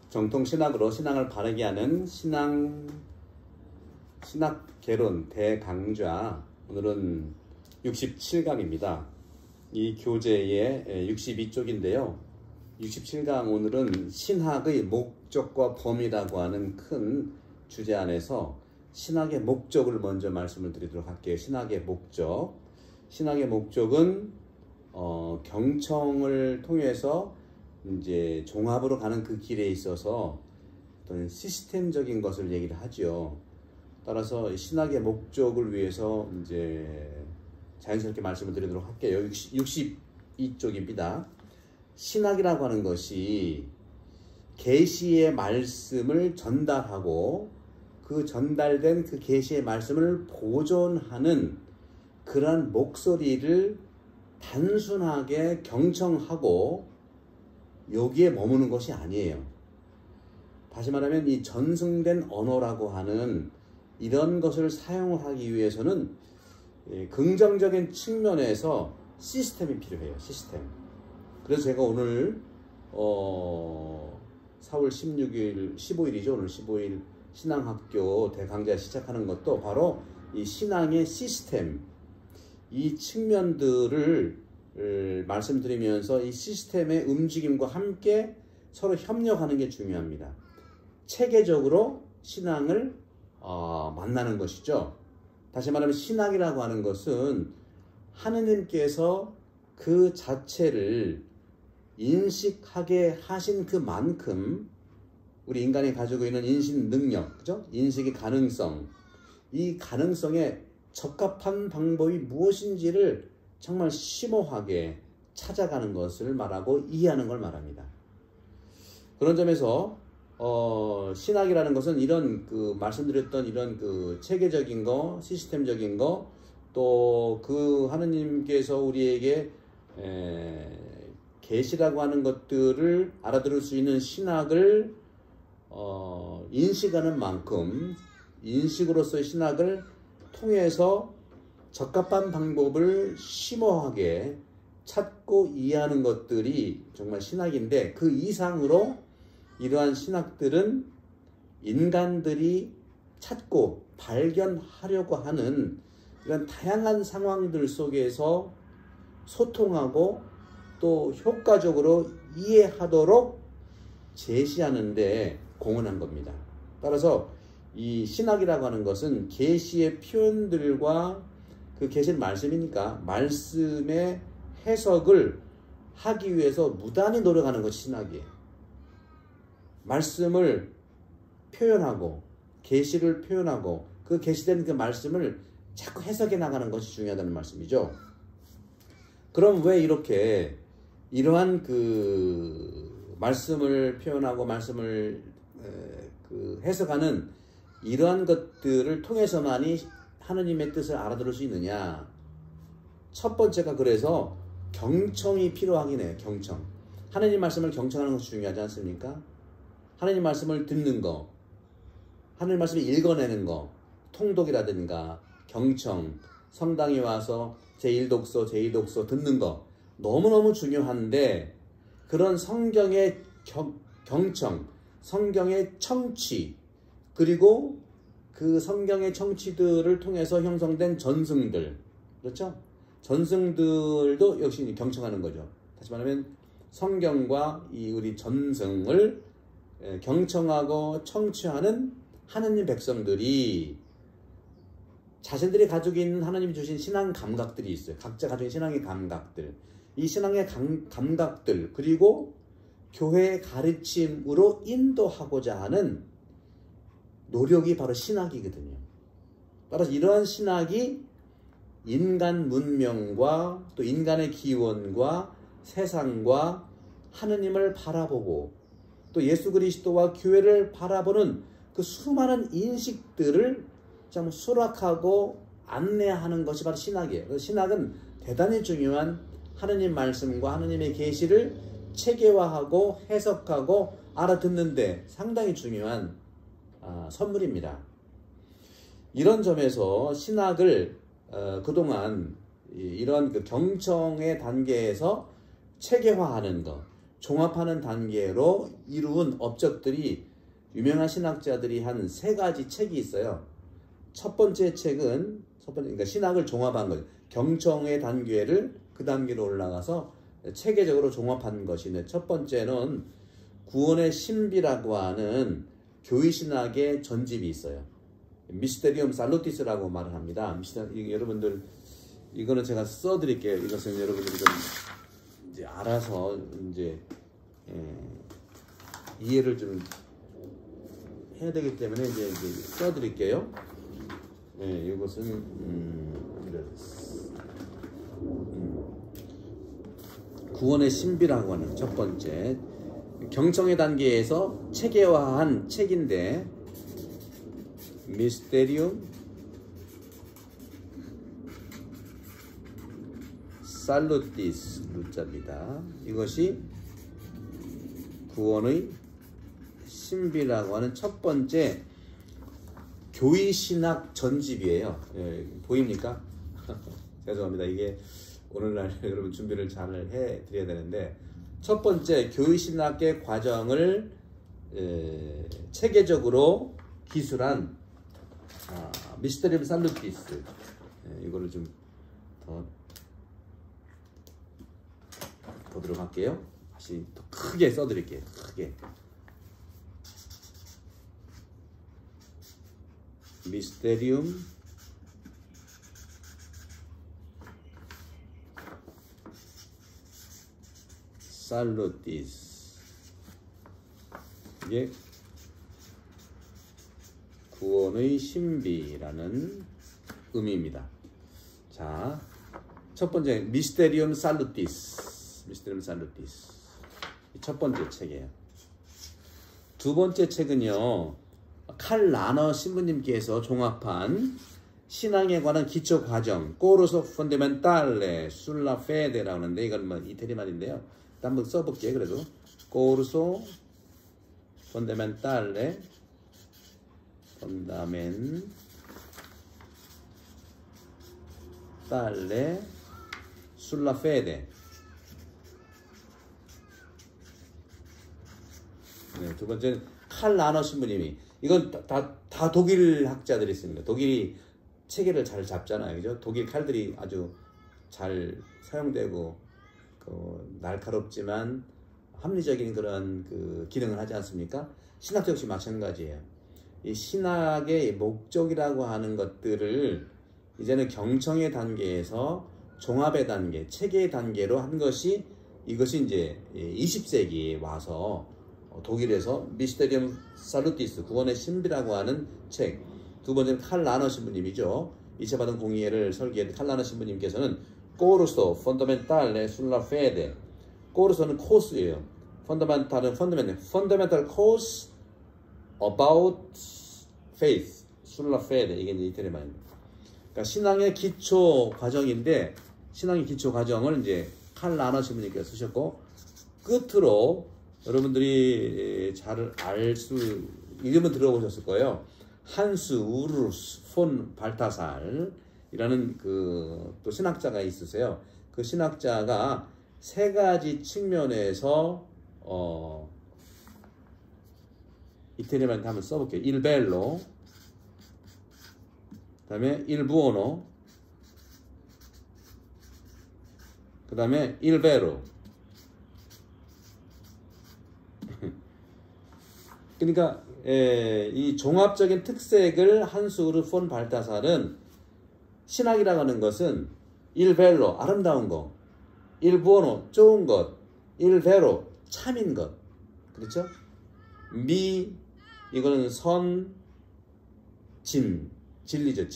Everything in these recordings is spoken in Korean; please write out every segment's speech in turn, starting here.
정통 신학으로 신앙을 바르게 하는 신학개론 대강좌, 오늘은 67강입니다. 이 교재의 62쪽인데요. 67강 오늘은 신학의 목적과 범위라고 하는 큰 주제 안에서 신학의 목적을 먼저 말씀을 드리도록 할게요. 신학의 목적. 신학의 목적은 경청을 통해서 이제 종합으로 가는 그 길에 있어서 어떤 시스템적인 것을 얘기를 하죠. 따라서 신학의 목적을 위해서 이제 자연스럽게 말씀을 드리도록 할게요. 62쪽입니다. 신학이라고 하는 것이 계시의 말씀을 전달하고 그 전달된 그 계시의 말씀을 보존하는 그러한 목소리를 단순하게 경청하고 여기에 머무는 것이 아니에요. 다시 말하면 이 전승된 언어라고 하는 이런 것을 사용을 하기 위해서는 긍정적인 측면에서 시스템이 필요해요. 시스템. 그래서 제가 오늘 4월 15일이죠. 오늘 15일 신앙학교 대강좌 시작하는 것도 바로 이 신앙의 시스템, 이 측면들을 말씀드리면서 이 시스템의 움직임과 함께 서로 협력하는 게 중요합니다. 체계적으로 신앙을 만나는 것이죠. 다시 말하면 신학이라고 하는 것은 하느님께서 그 자체를 인식하게 하신 그만큼 우리 인간이 가지고 있는 인식 능력, 그죠? 인식의 가능성, 이 가능성에 적합한 방법이 무엇인지를 정말 심오하게 찾아가는 것을 말하고 이해하는 걸 말합니다. 그런 점에서 신학이라는 것은 이런 그 말씀드렸던 이런 그 체계적인 거, 시스템적인 거, 또 그 하느님께서 우리에게 계시라고 하는 것들을 알아들을 수 있는 신학을 인식하는 만큼 인식으로서의 신학을 통해서 적합한 방법을 심오하게 찾고 이해하는 것들이 정말 신학인데, 그 이상으로 이러한 신학들은 인간들이 찾고 발견하려고 하는 이런 다양한 상황들 속에서 소통하고 또 효과적으로 이해하도록 제시하는 데 공헌한 겁니다. 따라서 이 신학이라고 하는 것은 계시의 표현들과 그 계시는 말씀이니까 말씀의 해석을 하기 위해서 무단히 노력하는 것이 신학이에요. 말씀을 표현하고 계시를 표현하고 그 계시된 그 말씀을 자꾸 해석해 나가는 것이 중요하다는 말씀이죠. 그럼 왜 이렇게 이러한 그 말씀을 표현하고 말씀을 해석하는 이러한 것들을 통해서만이 하느님의 뜻을 알아들을 수 있느냐? 첫 번째가 그래서 경청이 필요하긴 해요. 경청. 하느님 말씀을 경청하는 것이 중요하지 않습니까? 하느님 말씀을 듣는 거, 하느님 말씀을 읽어내는 거, 통독이라든가 경청, 성당에 와서 제1독서, 제2독서 듣는 거 너무너무 중요한데, 그런 성경의 경청, 성경의 청취, 그리고 그 성경의 청취들을 통해서 형성된 전승들, 그렇죠? 전승들도 역시 경청하는 거죠. 다시 말하면 성경과 이 우리 전승을 경청하고 청취하는 하느님 백성들이 자신들이 가지고 있는 하나님이 주신 신앙 감각들이 있어요. 각자 가지고 있는 신앙의 감각들. 이 신앙의 감각들, 그리고 교회의 가르침으로 인도하고자 하는 노력이 바로 신학이거든요. 따라서 이러한 신학이 인간 문명과 또 인간의 기원과 세상과 하느님을 바라보고 또 예수 그리스도와 교회를 바라보는 그 수많은 인식들을 참 수락하고 안내하는 것이 바로 신학이에요. 그래서 신학은 대단히 중요한 하느님 말씀과 하느님의 계시를 체계화하고 해석하고 알아듣는데 상당히 중요한 선물입니다. 이런 점에서 신학을 그동안 이런 그 경청의 단계에서 체계화하는 것, 종합하는 단계로 이루은 업적들이 유명한 신학자들이 한 세 가지 책이 있어요. 첫 번째 책은 그러니까 신학을 종합한 거죠. 경청의 단계를 그 단계로 올라가서 체계적으로 종합한 것인데, 첫 번째는 구원의 신비라고 하는 교회신학의 전집이 있어요. 미스테리움 살루티스라고 말을 합니다. 여러분들 이거는 제가 써드릴게요. 이것은 여러분들이 좀 이제 알아서 이제 이해를 좀 해야 되기 때문에 이제 써드릴게요. 이것은 구원의 신비라고 하는 첫 번째 경청의 단계에서 체계화한 책인데, 미스테리움 살루티스 루자입니다. 이것이 구원의 신비라고 하는 첫 번째 교의신학 전집이에요. 보입니까? 죄송합니다. 이게 오늘날 여러분 준비를 잘 해드려야 되는데, 첫 번째 교의신학의 과정을 체계적으로 기술한 미스테리움 살루티스, 이거를 좀 더 보도록 할게요. 다시 더 크게 써드릴게요. 크게. 미스테리움 살루티스, 이게 구원의 신비라는 의미입니다. 자, 첫 번째 미스테리움 살루티스, 미스테리움 살루티스, 첫 번째 책이에요. 두 번째 책은요, 칼 라너 신부님께서 종합한 신앙에 관한 기초 과정, 코르소 폰데멘탈레 술라 페데라고 하는데, 이건 뭐 이태리 말인데요. 한번 써볼게요. 그래도 코르소 폰데멘탈레 술라 페데. 네, 두 번째는 칼 라너 신부님이, 이건 다 독일 학자들이 있습니다. 독일이 체계를 잘 잡잖아요. 그죠? 독일 칼들이 아주 잘 사용되고, 날카롭지만 합리적인 그런 기능을 하지 않습니까? 신학도 역시 마찬가지예요. 이 신학의 목적이라고 하는 것들을 이제는 경청의 단계에서 종합의 단계, 체계의 단계로 한 것이, 이것이 이제 20세기에 와서 독일에서 미스테리움 살루티스, 구원의 신비라고 하는 책. 두 번째는 칼 라너 신부님이죠. 이체받은 공의회를 설계한 칼 라너 신부님께서는 코르소 펀더멘탈레 술라 페데, 코르소는 코스예요. 펀더멘탈은 펀더멘탈 코스 about faith, 술라 페데, 이게 이제 이태리 말입니다. 그러니까 신앙의 기초 과정인데, 신앙의 기초 과정을 이제 칼 라너 신부님께서 쓰셨고, 끝으로 여러분들이 잘 이름은 들어보셨을 거예요. 한스 우르스 폰 발타살이라는 또 신학자가 있으세요. 그 신학자가 세 가지 측면에서 이태리말 한번 써볼게요. 일벨로, 그 다음에 일부오노, 그 다음에 일베로. 그러니까 이 종합적인 특색을 한수르 폰 발타살은, 신학이라고 하는 것은 일벨로 아름다운 것, 일부오노 좋은 것, 일베로 참인 것, 그렇죠? 이거는 진리죠.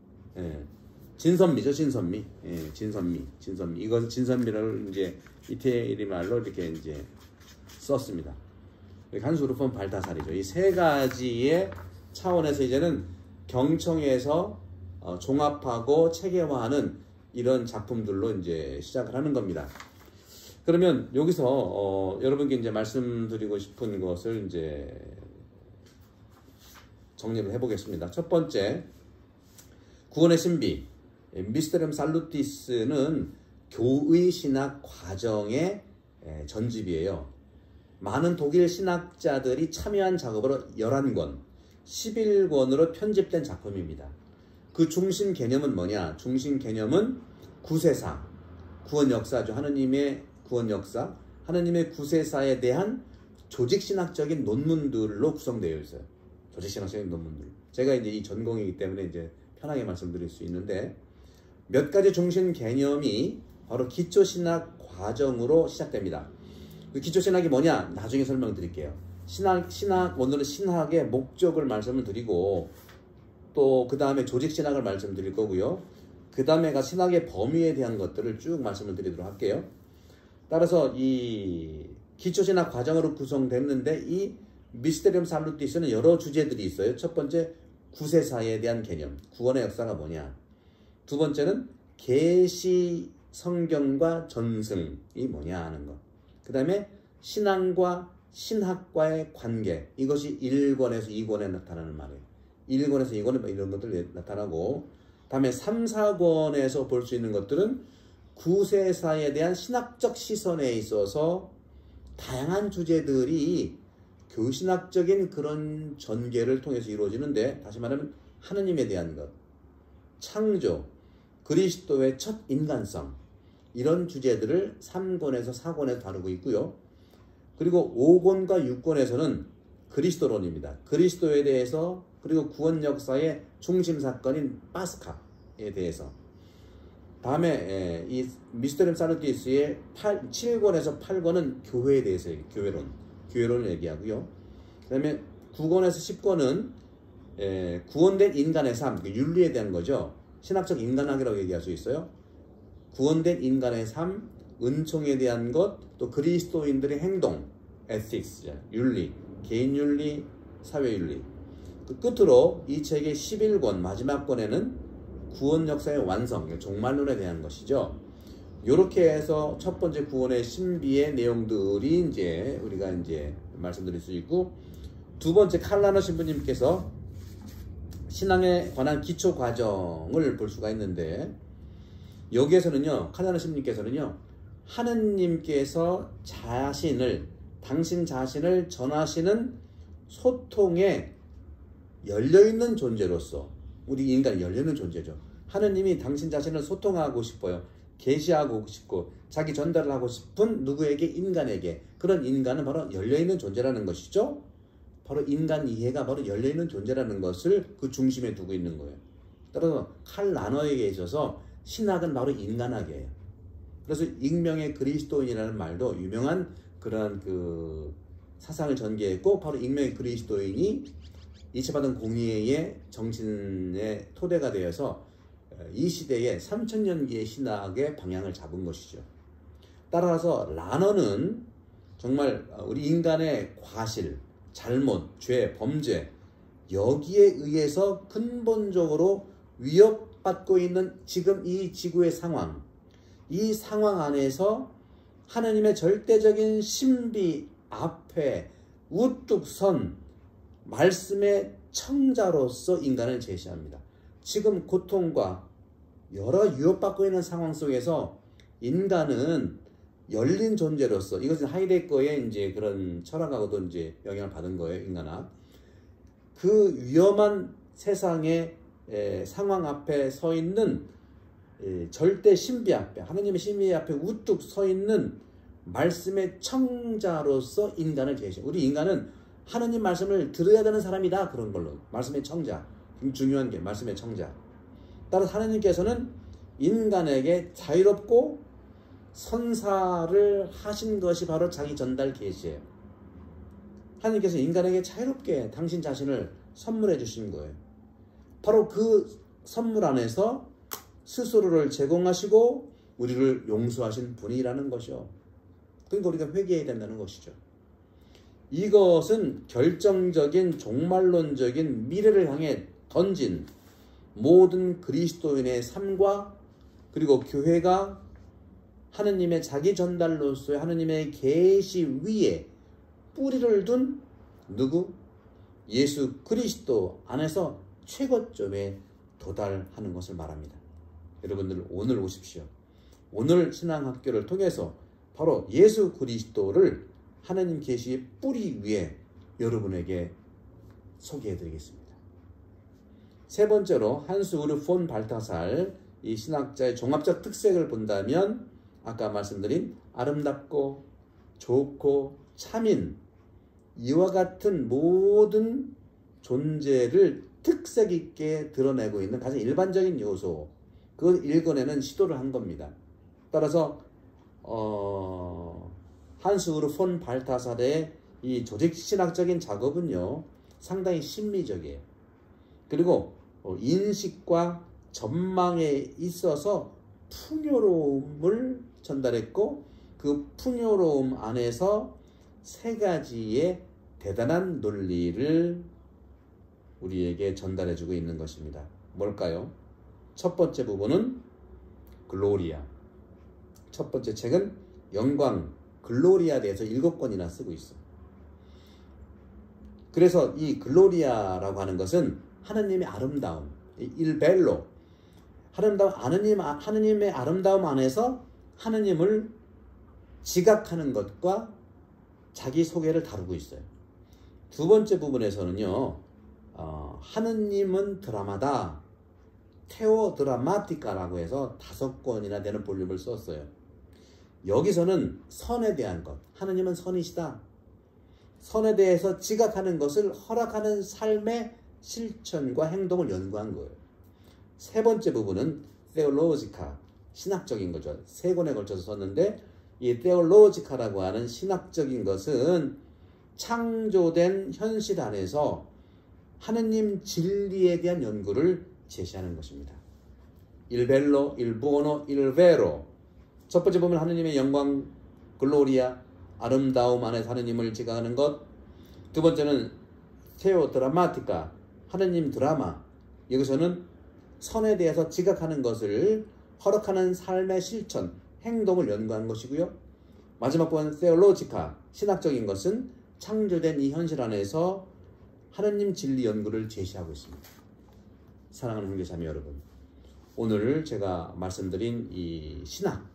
진선미죠. 진선미. 이것은 진선미를 이제 이태리 말로 이렇게 이제 썼습니다. 한수르폰 발타살이죠. 이 세 가지의 차원에서 이제는 경청에서 종합하고 체계화하는 이런 작품들로 이제 시작을 하는 겁니다. 그러면 여기서 여러분께 이제 말씀드리고 싶은 것을 이제 정리를 해보겠습니다. 첫 번째, 구원의 신비, 미스테리움 살루티스는 교의 신학 과정의 전집이에요. 많은 독일 신학자들이 참여한 작업으로 11권, 11권으로 편집된 작품입니다. 그 중심 개념은 뭐냐? 중심 개념은 구세사, 구원 역사죠. 하느님의 구원 역사, 하느님의 구세사에 대한 조직신학적인 논문들로 구성되어 있어요. 조직신학적인 논문들. 제가 이제 이 전공이기 때문에 이제 편하게 말씀드릴 수 있는데, 몇 가지 중심 개념이 바로 기초신학 과정으로 시작됩니다. 그 기초신학이 뭐냐? 나중에 설명드릴게요. 오늘은 신학의 목적을 말씀을 드리고, 또 그 다음에 조직신학을 말씀드릴 거고요. 그 다음에가 신학의 범위에 대한 것들을 쭉 말씀을 드리도록 할게요. 따라서 이 기초신학 과정으로 구성됐는데, 이 미스테리움 살루티스는 여러 주제들이 있어요. 첫 번째, 구세사에 대한 개념, 구원의 역사가 뭐냐. 두 번째는 계시 성경과 전승이 뭐냐 하는 것. 그 다음에 신앙과 신학과의 관계, 이것이 1권에서 2권에 나타나는 말이에요. 1권에서 2권에 이런 것들이 나타나고, 다음에 3, 4권에서 볼 수 있는 것들은 구세사에 대한 신학적 시선에 있어서 다양한 주제들이 교신학적인 그런 전개를 통해서 이루어지는데, 다시 말하면 하느님에 대한 것, 창조, 그리스도의 첫 인간성, 이런 주제들을 3권에서 4권에서 다루고 있고요. 그리고 5권과 6권에서는 그리스도론입니다. 그리스도에 대해서, 그리고 구원 역사의 중심 사건인 파스카에 대해서. 다음에 이 미스테리움 살루티스의 7권에서 8권은 교회에 대해서 교회론을 얘기하고요. 그 다음에 9권에서 10권은 구원된 인간의 삶, 윤리에 대한 거죠. 신학적 인간학이라고 얘기할 수 있어요. 구원된 인간의 삶, 은총에 대한 것, 또 그리스도인들의 행동, ethics, 윤리, 개인윤리, 사회윤리. 그 끝으로 이 책의 11권, 마지막 권에는 구원 역사의 완성, 종말론에 대한 것이죠. 이렇게 해서 첫 번째 구원의 신비의 내용들이 이제 우리가 이제 말씀드릴 수 있고, 두 번째 칼라너 신부님께서 신앙에 관한 기초 과정을 볼 수가 있는데, 여기에서는요, 칼라너 신부님께서는요, 하느님께서 당신 자신을 전하시는 소통에 열려있는 존재로서, 우리 인간이 열려있는 존재죠. 하느님이 당신 자신을 소통하고 싶어요. 계시하고 싶고 자기 전달을 하고 싶은 누구에게? 인간에게. 그런 인간은 바로 열려있는 존재라는 것이죠. 바로 인간 이해가 바로 열려있는 존재라는 것을 그 중심에 두고 있는 거예요. 따라서 칼 라너에게 있어서 신학은 바로 인간학이에요. 그래서 익명의 그리스도인이라는 말도 유명한 그러한 그 사상을 전개했고, 바로 익명의 그리스도인이 이체받은 공의의 정신의 토대가 되어서 이 시대에 3000년기의 신학의 방향을 잡은 것이죠. 따라서 라너는 정말 우리 인간의 과실, 잘못, 죄, 범죄, 여기에 의해서 근본적으로 위협받고 있는 지금 이 지구의 상황, 이 상황 안에서 하느님의 절대적인 신비 앞에 우뚝 선 말씀의 청자로서 인간을 제시합니다. 지금 고통과 여러 유혹받고 있는 상황 속에서 인간은 열린 존재로서, 이것은 하이데거의 이제 그런 철학하고도 이제 영향을 받은 거예요, 인간학. 그 위험한 세상의 상황 앞에 서 있는 절대 신비 앞에, 하느님의 신비 앞에 우뚝 서 있는 말씀의 청자로서 인간을 제시해요. 우리 인간은 하느님 말씀을 들어야 되는 사람이다, 그런 걸로. 말씀의 청자, 중요한 게 말씀의 청자. 따라서 하느님께서는 인간에게 자유롭고 선사를 하신 것이 바로 자기 전달 계시예요. 하느님께서 인간에게 자유롭게 당신 자신을 선물해 주신 거예요. 바로 그 선물 안에서 스스로를 제공하시고 우리를 용서하신 분이라는 것이요. 그러니까 우리가 회개해야 된다는 것이죠. 이것은 결정적인 종말론적인 미래를 향해 던진 모든 그리스도인의 삶과, 그리고 교회가 하느님의 자기 전달로서의 하느님의 계시 위에 뿌리를 둔 누구? 예수 그리스도 안에서 최고점에 도달하는 것을 말합니다. 여러분들 오늘 오십시오. 오늘 신앙학교를 통해서 바로 예수 그리스도를 하나님 계시의 뿌리 위에 여러분에게 소개해드리겠습니다. 세 번째로 한스 우르 폰 발타살, 이 신학자의 종합적 특색을 본다면 아까 말씀드린 아름답고 좋고 참인 이와 같은 모든 존재를 특색 있게 드러내고 있는 가장 일반적인 요소, 그걸 읽어내는 시도를 한 겁니다. 따라서 한스 우르 폰 발타살의 이 조직신학적인 작업은요 상당히 심리적이에요. 그리고 인식과 전망에 있어서 풍요로움을 전달했고, 그 풍요로움 안에서 세 가지의 대단한 논리를 우리에게 전달해주고 있는 것입니다. 뭘까요? 첫 번째 부분은 글로리아. 첫 번째 책은 영광, 글로리아에 대해서 7권이나 쓰고 있어요. 그래서 이 글로리아라고 하는 것은 하느님의 아름다움, 일벨로, 하느님의 아름다움 안에서 하느님을 지각하는 것과 자기 소개를 다루고 있어요. 두 번째 부분에서는요, 하느님은 드라마다, 테오 드라마티카라고 해서 5권이나 되는 볼륨을 썼어요. 여기서는 선에 대한 것, 하느님은 선이시다, 선에 대해서 지각하는 것을 허락하는 삶의 실천과 행동을 연구한 거예요. 세 번째 부분은 theologica, 신학적인 거죠. 3권에 걸쳐서 썼는데, 이 theologica라고 하는 신학적인 것은 창조된 현실 안에서 하느님 진리에 대한 연구를 제시하는 것입니다. Il bello, il buono, il vero. 첫 번째 보면 하느님의 영광, 글로리아, 아름다움 안에서 하느님을 지각하는 것. 두 번째는 테오 드라마티카, 하느님 드라마. 여기서는 선에 대해서 지각하는 것을 허락하는 삶의 실천, 행동을 연구하는 것이고요. 마지막 부분 theologica, 신학적인 것은 창조된 이 현실 안에서 하느님 진리 연구를 제시하고 있습니다. 사랑하는 형제자매 여러분, 오늘 제가 말씀드린 이 신학,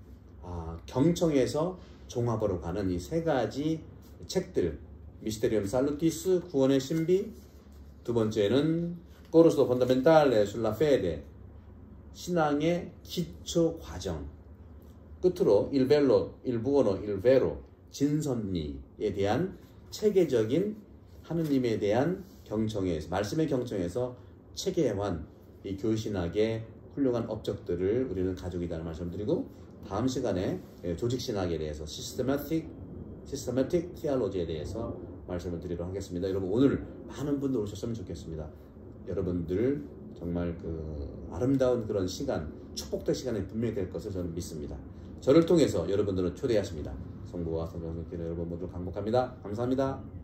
경청에서 종합으로 가는 이 3가지 책들, 미스테리움 살루티스, 구원의 신비, 두 번째는 코르소 펀다멘탈레 술라 페데, 신앙의 기초 과정, 끝으로 il bello, il buono, il vero, 진선미에 대한 체계적인 하느님에 대한 경청에서, 말씀의 경청에서 체계화한 이 교신학의 훌륭한 업적들을 우리는 가지고 있다는 말씀을 드리고, 다음 시간에 조직신학에 대해서 systematic theology에 대해서 말씀을 드리도록 하겠습니다. 여러분, 오늘 많은 분들 오셨으면 좋겠습니다. 여러분들 정말 그 아름다운 그런 시간, 축복된 시간이 분명히 될 것을 저는 믿습니다. 저를 통해서 여러분들은 초대하십니다. 성부와 성령님께 여러분 모두 강복합니다. 감사합니다.